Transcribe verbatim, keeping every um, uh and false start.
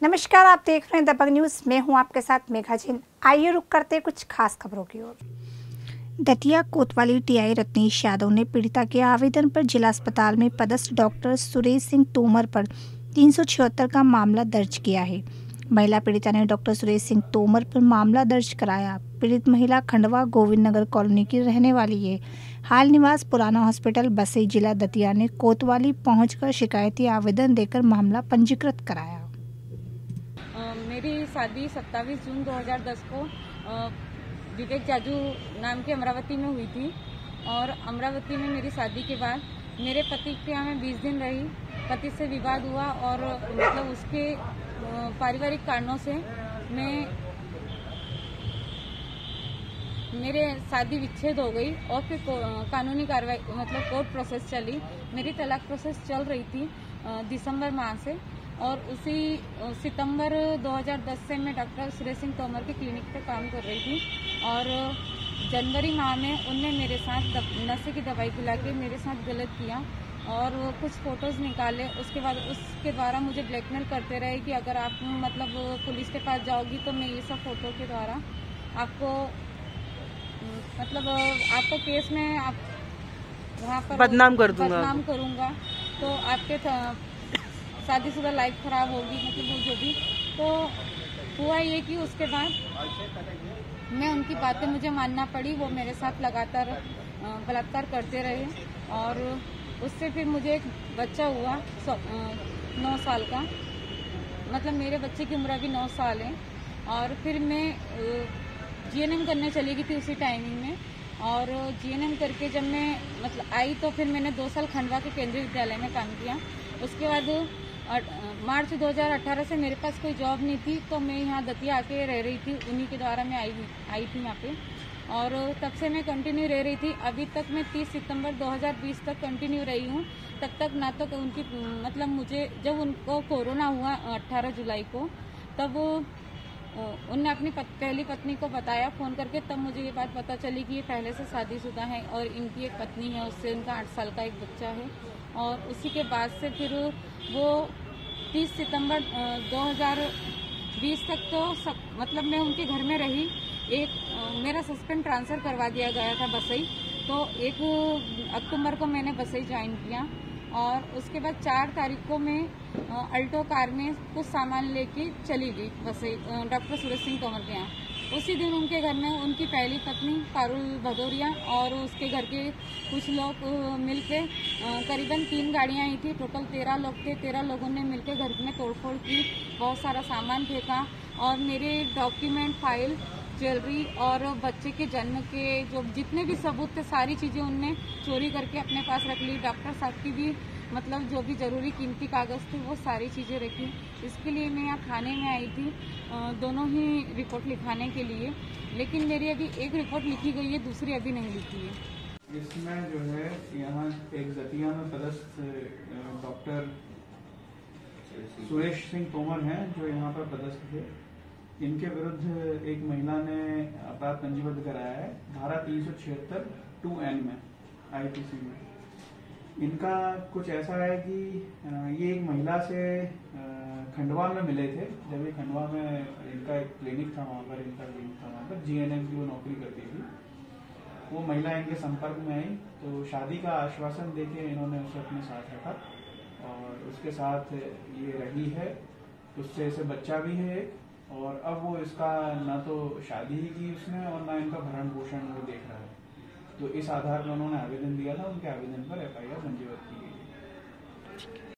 नमस्कार, आप देख रहे हैं दबंग न्यूज। मैं हूं आपके साथ मेघा जिन। आइए रुक करते कुछ खास खबरों की ओर। दतिया कोतवाली टीआई रत्नेश यादव ने पीड़िता के आवेदन पर जिला अस्पताल में पदस्थ डॉक्टर सुरेश सिंह तोमर पर तीन सौ छिहत्तर का मामला दर्ज किया है। महिला पीड़िता ने डॉक्टर सुरेश सिंह तोमर पर मामला दर्ज कराया। पीड़ित महिला खंडवा गोविंद नगर कॉलोनी की रहने वाली है। हाल निवास पुराना हॉस्पिटल बसई जिला दतिया ने कोतवाली पहुंचकर शिकायती आवेदन देकर मामला पंजीकृत कराया। मेरी शादी सत्ताईस जून दो हज़ार दस को विवेक जाजू नाम की अमरावती में हुई थी और अमरावती में मेरी शादी के बाद मेरे पति के यहाँ मैं बीस दिन रही। पति से विवाद हुआ और मतलब उसके पारिवारिक कारणों से मैं मेरे शादी विच्छेद हो गई और फिर कानूनी कार्रवाई मतलब कोर्ट प्रोसेस चली। मेरी तलाक प्रोसेस चल रही थी दिसंबर माह से और उसी सितंबर दो हज़ार दस से मैं डॉक्टर सुरेश सिंह तोमर के क्लिनिक पे काम कर रही थी और जनवरी माह में उनने मेरे साथ नशे की दवाई पिला के मेरे साथ गलत किया और कुछ फोटोज़ निकाले। उसके बाद उसके द्वारा मुझे ब्लैकमेल करते रहे कि अगर आप मतलब पुलिस के पास जाओगी तो मैं ये सब फोटो के द्वारा आपको मतलब आपको केस में आप वहाँ पर बदनाम कर दूंगा बदनाम करूँगा तो आपके शादीशुदा लाइफ खराब होगी मतलब वो जो भी। तो हुआ ये कि उसके बाद मैं उनकी बातें मुझे मानना पड़ी। वो मेरे साथ लगातार बलात्कार करते रहे और उससे फिर मुझे एक बच्चा हुआ नौ साल का, मतलब मेरे बच्चे की उम्र अभी नौ साल है। और फिर मैं जीएनएम करने चली गई थी उसी टाइमिंग में और जीएनएम करके जब मैं मतलब आई तो फिर मैंने दो साल खंडवा के केंद्रीय विद्यालय में काम किया। उसके बाद मार्च दो हज़ार अठारह से मेरे पास कोई जॉब नहीं थी तो मैं यहाँ दतिया आके रह रही थी। उन्हीं के द्वारा मैं आई आई थी यहाँ पे और तब से मैं कंटिन्यू रह रही थी। अभी तक मैं तीस सितंबर दो हज़ार बीस तक कंटिन्यू रही हूँ। तब तक ना तो उनकी मतलब मुझे जब उनको कोरोना हुआ अट्ठारह जुलाई को तब उनने अपनी पत, पहली पत्नी को बताया फ़ोन करके। तब मुझे ये बात पता चली कि ये पहले से शादीशुदा है और इनकी एक पत्नी है, उससे उनका आठ साल का एक बच्चा है। और उसी के बाद से फिर वो तीस सितंबर दो हज़ार बीस तक तो सब मतलब मैं उनके घर में रही। एक मेरा सस्पेंड ट्रांसफ़र करवा दिया गया था बसई, तो एक अक्टूबर को मैंने बसई ज्वाइन किया और उसके बाद चार तारीख को मैं अल्टो कार में कुछ सामान लेके चली गई बसई डॉक्टर सुरेश सिंह तोमर के यहाँ। उसी दिन उनके घर में उनकी पहली पत्नी पारुल भदौरिया और उसके घर के कुछ लोग मिलके करीबन तीन गाड़ियाँ आई थी। टोटल तेरह लोग थे। तेरह लोगों ने मिलकर घर में तोड़फोड़ की, बहुत सारा सामान फेंका और मेरे डॉक्यूमेंट, फाइल, ज्वेलरी और बच्चे के जन्म के जो जितने भी सबूत थे सारी चीज़ें उनने चोरी करके अपने पास रख ली। डॉक्टर साहब की भी मतलब जो भी ज़रूरी कीमती कागज़ थे वो सारी चीज़ें रखी। इसके लिए मैं यहाँ थाने में आई थी दोनों ही रिपोर्ट लिखाने के लिए, लेकिन मेरी अभी एक रिपोर्ट लिखी गई है, दूसरी अभी नहीं लिखी है। इसमें जो है यहाँ एक दतिया में पदस्थ डॉक्टर सुरेश सिंह तोमर हैं जो यहाँ पर पदस्थ थे। इनके विरुद्ध एक महिला ने अपराध पंजीबद्ध कराया है धारा तीन सौ छिहत्तर टू एन में आईपीसी में। इनका कुछ ऐसा है कि ये एक महिला से खंडवा में मिले थे। जब ये खंडवा में इनका एक क्लिनिक था, वहाँ पर इनका क्लिनिक था, वहाँ पर जीएनएम की वो नौकरी करती थी। वो महिला इनके संपर्क में आई तो शादी का आश्वासन देके इन्होंने उसे अपने साथ रखा और उसके साथ ये रही है। उससे इसे बच्चा भी है एक और अब वो इसका ना तो शादी ही की उसने और ना इनका भरण पोषण वो देख रहा है। तो इस आधार पर उन्होंने आवेदन दिया था। उनके आवेदन पर एफआईआर पंजीबद्ध की गई है।